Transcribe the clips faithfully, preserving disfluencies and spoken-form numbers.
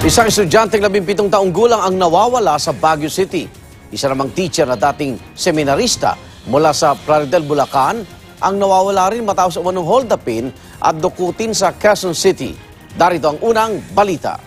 Isang estudyanteng labing-pitong taong gulang ang nawawala sa Baguio City. Isa namang teacher na dating seminarista mula sa Plaridel, Bulacan ang nawawala rin matapos umanong holdapin at dukutin sa Quezon City. Darito ang unang balita.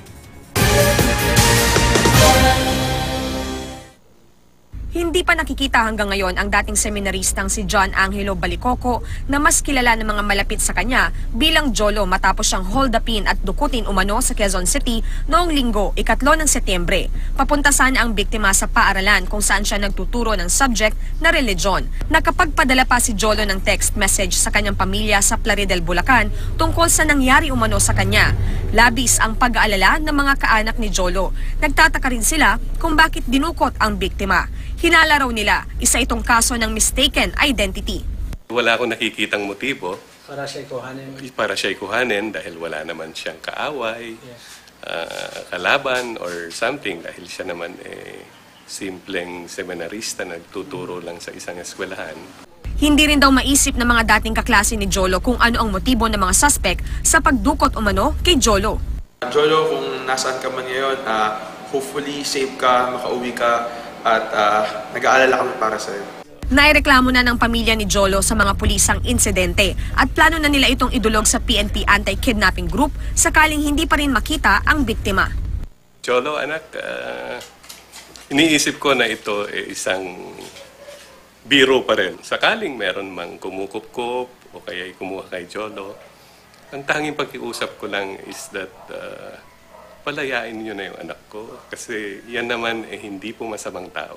Hindi pa nakikita hanggang ngayon ang dating seminaristang si John Angelo Balicoco na mas kilala ng mga malapit sa kanya bilang Jolo matapos siyang holdapin at dukutin umano sa Quezon City noong linggo, ikatlo ng Setyembre. Papunta sana ang biktima sa paaralan kung saan siya nagtuturo ng subject na religion. Nakapagpadala pa si Jolo ng text message sa kanyang pamilya sa Plaridel, Bulacan tungkol sa nangyari umano sa kanya. Labis ang pag-aalala ng mga kaanak ni Jolo. Nagtataka rin sila kung bakit dinukot ang biktima. Hinala raw nila, isa itong kaso ng mistaken identity. Wala akong nakikitang motibo para siya kuhanin. Para siya kuhanin dahil wala naman siyang kaaway, yes. uh, kalaban or something dahil siya naman eh, simpleng seminarista nagtuturo lang sa isang eskwelahan. Hindi rin daw maisip ng mga dating kaklase ni Jolo kung ano ang motibo ng mga suspect sa pagdukot umano kay Jolo. Jolo, kung nasaan ka man ngayon, uh, hopefully safe ka, makauwi ka, at uh, nag-aalala kami para sa'yo. Naireklamo na ng pamilya ni Jolo sa mga pulisang insidente at plano na nila itong idulog sa P N P Anti-Kidnapping Group sakaling hindi pa rin makita ang biktima. Jolo, anak, uh, iniisip ko na ito eh, isang biro pa rin. Sakaling meron mang kumukup-kup o kaya kumuha kay Jolo, ang tanging pag-iusap ko lang is that uh, palayain niyo na yung anak ko kasi yan naman eh hindi po masamang tao.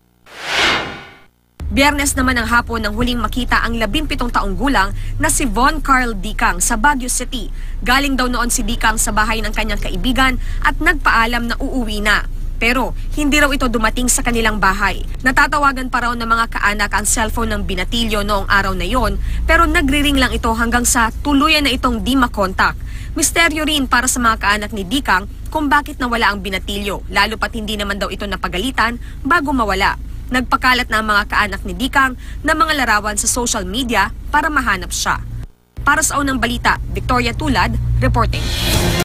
Biyernes naman ang hapon nang huling makita ang labing-pitong taong gulang na si Von Carl Dicang sa Baguio City. Galing daw noon si Dicang sa bahay ng kanyang kaibigan at nagpaalam na uuwi na. Pero hindi raw ito dumating sa kanilang bahay. Natatawagan pa raw ng mga kaanak ang cellphone ng binatilyo noong araw na yon, pero nagriring lang ito hanggang sa tuluyan na itong di makontak. Misteryo rin para sa mga kaanak ni Dicang kung bakit nawala ang binatilyo, lalo pat hindi naman daw ito napagalitan bago mawala. Nagpakalat na ang mga kaanak ni Dicang ng mga larawan sa social media para mahanap siya. Para sa unang balita, Victoria Tulad, reporting.